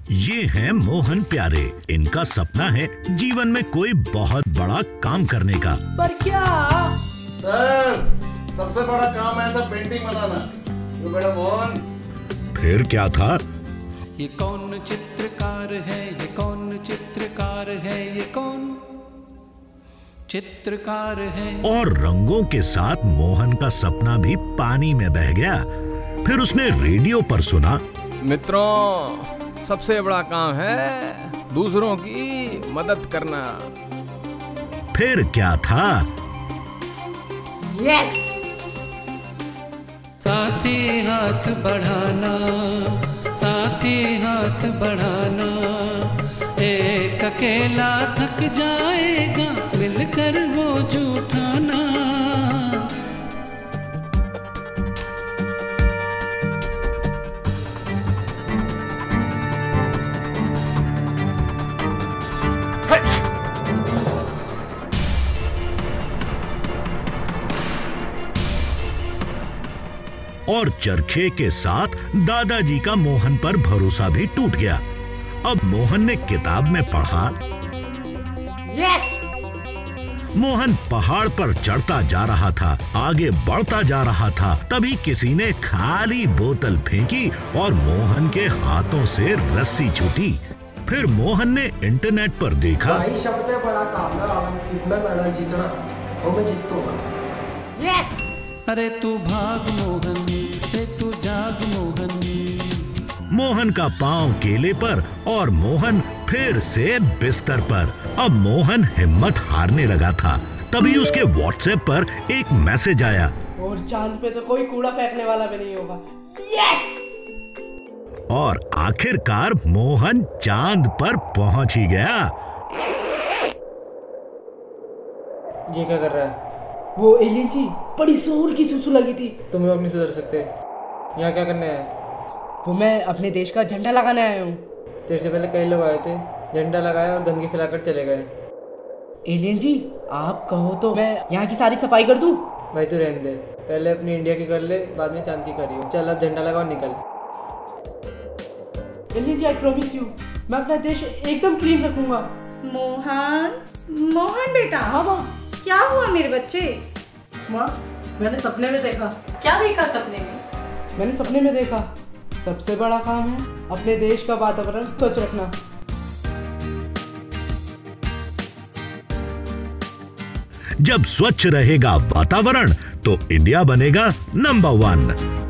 ये हैं मोहन प्यारे। इनका सपना है जीवन में कोई बहुत बड़ा काम करने का। पर क्या? सर, सबसे बड़ा काम है सर पेंटिंग बनाना। ये बड़ा मोहन। फिर क्या था? ये कौन चित्रकार है, ये कौन चित्रकार है, ये कौन चित्रकार है। और रंगों के साथ मोहन का सपना भी पानी में बह गया। फिर उसने रेडियो पर सुना, मित्रों, सबसे बड़ा काम है दूसरों की मदद करना। फिर क्या था? यस! साथी हाथ बढ़ाना, साथी हाथ बढ़ाना, एक अकेला थक जाएगा, मिलकर बोझ उठाना। और चरखे के साथ दादाजी का मोहन पर भरोसा भी टूट गया। अब मोहन ने किताब में पढ़ा, यस! मोहन पहाड़ पर चढ़ता जा रहा था, आगे बढ़ता जा रहा था। तभी किसी ने खाली बोतल फेंकी और मोहन के हाथों से रस्सी छूटी। फिर मोहन ने इंटरनेट पर देखा, भाई सबसे बड़ा काम है ओलंपिक में मेडल जीतना, और मैं जीतूंगा। यस! अरे तू भाग मोहन, रे तू जाग मोहन। मोहन का पांव केले पर और मोहन फिर से बिस्तर पर। अब मोहन हिम्मत हारने लगा था। तभी उसके व्हाट्सएप पर एक मैसेज आया, और चांद पे तो कोई कूड़ा फेंकने वाला भी नहीं होगा। यस! और आखिरकार मोहन चांद पर पहुंच ही गया। ये क्या कर रहा है? वो एलियन जी बड़ी जोर की सुसु लगी थी। तुम लोग नहीं सुधर सकते। यहाँ क्या करने आए? वो मैं अपने देश का झंडा लगाने आया हूँ। तेरे से पहले कई लोग आए थे, झंडा लगाया और गंदगी फैलाकर चले गए। एलियन जी, आप कहो तो मैं यहाँ की सारी सफाई कर दूँ? भाई तू रहने दे, पहले अपनी इंडिया की कर ले, बाद में चांद की करियो। चल अब झंडा लगा और निकल। Alien ji, I promise you, मैं अपना देश एकदम क्लीन रखूंगा। मोहन, मोहन बेटा। हाँ माँ। क्या हुआ मेरे बच्चे? माँ, मैंने सपने में देखा। क्या देखा सपने में? मैंने सपने में देखा सबसे बड़ा काम है अपने देश का वातावरण स्वच्छ रखना। जब स्वच्छ रहेगा वातावरण तो इंडिया बनेगा नंबर 1।